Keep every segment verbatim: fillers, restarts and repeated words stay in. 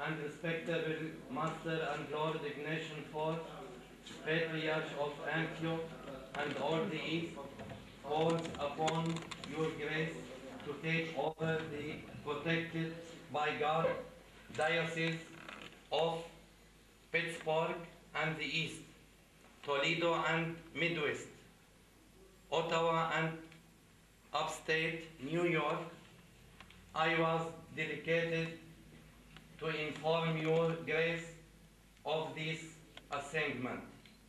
and respectable Master and Lord Ignatius the fourth, Patriarch of Antioch, and all the East, calls upon your grace to take over the protected by God diocese of Pittsburgh and the East, Toledo and Midwest, Ottawa and upstate New York. I was delegated to inform your grace of this assignment.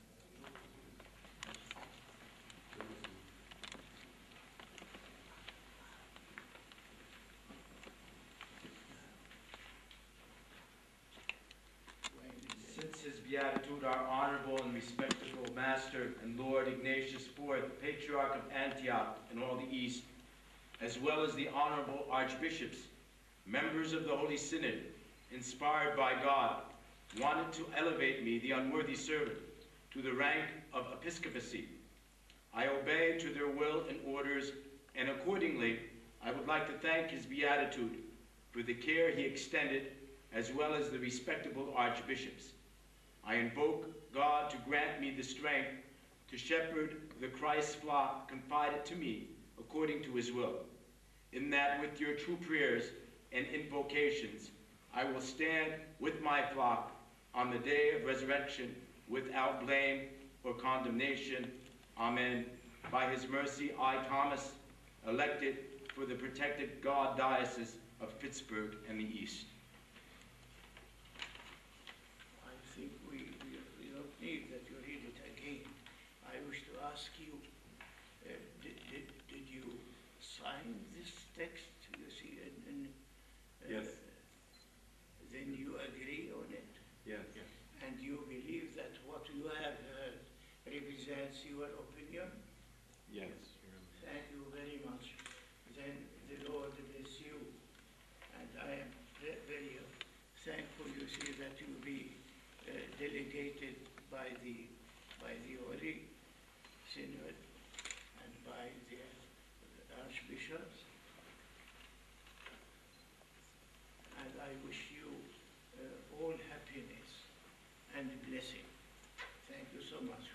Since His Beatitude, our honorable and respectable Master and Lord Ignatius the fourth, Patriarch of Antioch and all the East, as well as the honorable archbishops, members of the Holy Synod, inspired by God, wanted to elevate me, the unworthy servant, to the rank of episcopacy. I obey to their will and orders, and accordingly, I would like to thank His Beatitude for the care He extended, as well as the respectable archbishops. I invoke God to grant me the strength to shepherd the Christ's flock confided to me according to His will, in that with your true prayers and invocations, I will stand with my flock on the day of resurrection without blame or condemnation. Amen. By His mercy, I, Thomas, elected for the protected God Diocese of Pittsburgh and the East. I think we, we, we don't need that you read it again. I wish to ask you, uh, did, did, did you sign this text? You see, and, and uh, Yes. Then you agree on it? Yes. And you believe that what you have heard represents your opinion? Yes. Thank you very much. Then the Lord bless you. And I am very, very thankful, you see, that you be uh, delegated by the, by the Holy Synod and by the archbishops. And I wish you uh, all happiness and blessing. Thank you so much.